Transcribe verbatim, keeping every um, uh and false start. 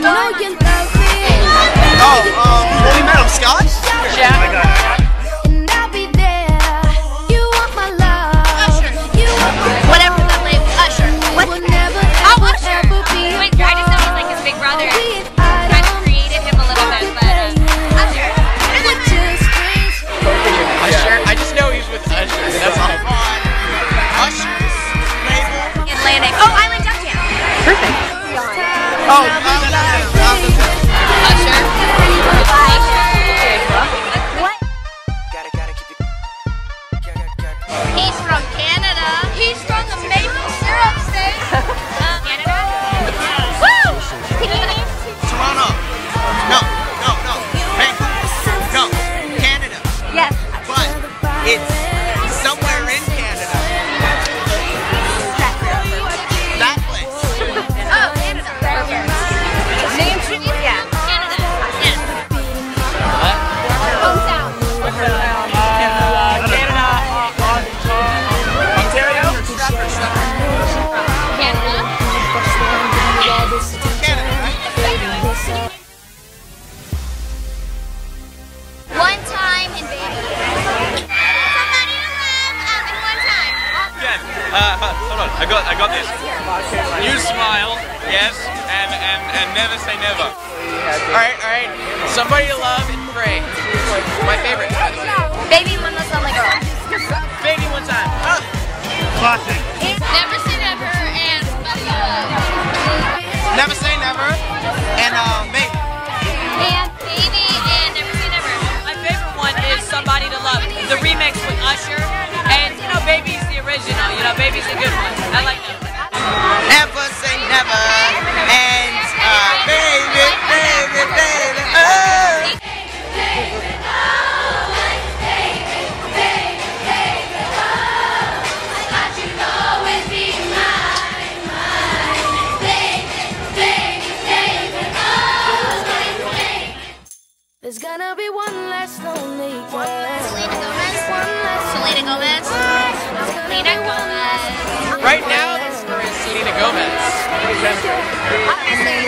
know you love me. Oh, um, well, we met on Scotch? Yeah. I got it. And I'll be there. You want my love. Usher. You want my Whatever the label. Usher. What? Will never, Oh, ever, Usher. ever be Wait, I just know he's like his big brother. Kind of created him a little bit, but uh, Usher. Usher? I just know he's with Usher. That's all. Usher's label. Atlantic. Oh, Island Duck Jam. Perfect. Oh, um, Usher. What? Gotta, gotta keep it. He's from Canada. He's from the maple syrup state. uh, Canada? Woo! Toronto. No, no, no. Vancouver. No. Canada. Yes. But it's somewhere in Canada. That place. Oh, Canada. Okay. Name two. Yeah. Canada. Yes. What? Hometown. Uh, Canada. Ontario? Canada. Canada, right? One time in baby. Somebody to love. Um, in one time. Again, uh, hold on, I got, I got this. You smile, yes, and, and, and never say never. Alright, alright. Somebody to love and pray. My favorite. Baby, one less lonely girl. Baby one time. Ah. Classic. Never say never and somebody to love. Never say never. And, uh, maybe. And baby and never say never. My favorite one is Somebody to Love, the remix with Usher, and you know, Baby's the original, you know, Baby's a good one. I like that one. Never say never. And, uh, baby, baby, baby, oh. There's gonna be one less lonely girl. Selena Gomez. Selena Gomez. Selena Gomez. Right now, this is Selena Gomez.